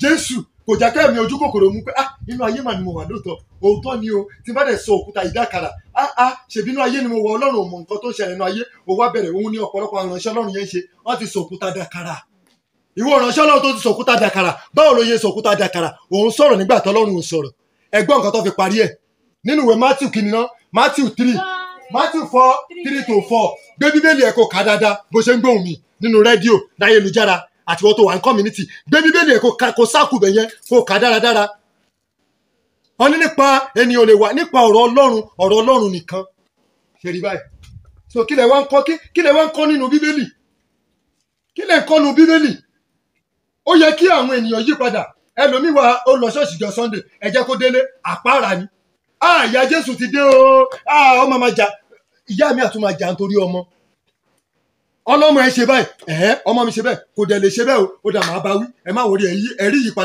Jésù kò já kẹ́mi ojú kòkòrò mú pé inú ayé mà ni mo wà lóòótọ́, òótọ́ ni o, tí n bá dẹ̀ sọ òkúta ìdákàrà ṣèbí inú ayé ni mo wà, Ọlọ́run ò mọ nǹkan tó ń ṣẹlẹ̀ nínú ayé, ó wá bẹ̀rẹ̀ òun ní ọ̀pọ̀lọpọ̀ àwọn ìránṣẹ́ Ọlọ́run yẹn ń ṣe, wọ́n ti sọ òkúta dàkàrà. Ìwọ ìránṣẹ́ Ọlọ́run tó ti sọ òkúta dàkàrà, báwo ló yẹ sọ òkúta dàkàrà? Òun sọ̀rọ̀ nígbà tí Ọlọ́run ò sọ̀rọ̀. Ẹgbọ́n nǹkan tó fi parí ẹ̀ nínú ìwé Matthew kìnìún, Matthew 3, Matthew 4:3-4. Gbé bíbélì ẹ̀ kó kà dáadáa bó ṣe ń gbóhùn mi nínú rédíò, láyélujára àti wọ́n tó wà ní community. Gbé bíbélì ẹ̀ kó sáàkù bẹ̀ yẹn kó kà dáradára. Wọ́n ní nípa ènìyàn lè wà nípa ọ̀rọ̀ Ọlọ́run nìkan. Ṣé rí báyìí? So kí lẹ wá ń kọ́ nínú bíbélì? Kí lẹ ń kọ́ nínú bíbélì? Ó yẹ kí àwọn ènìyàn yí padà. Ẹlòmíì wá ó lọ ṣọ́ọ̀ṣì jọ Sunday, ẹ jẹ́ kó délé àpáàrà ni. Ìyá Jésù ti dé o. Ọmọ máa jà, ìyá mi àtún máa jà nítorí ọmọ. Ọlọ́mọ ẹ ṣe báyìí, ọmọ mi ṣe bẹ́ẹ̀, kò dẹ̀ lè ṣe bẹ́ẹ̀ o, ó dà máa bá wí, ẹ má wọrí ẹ̀rí yí padà.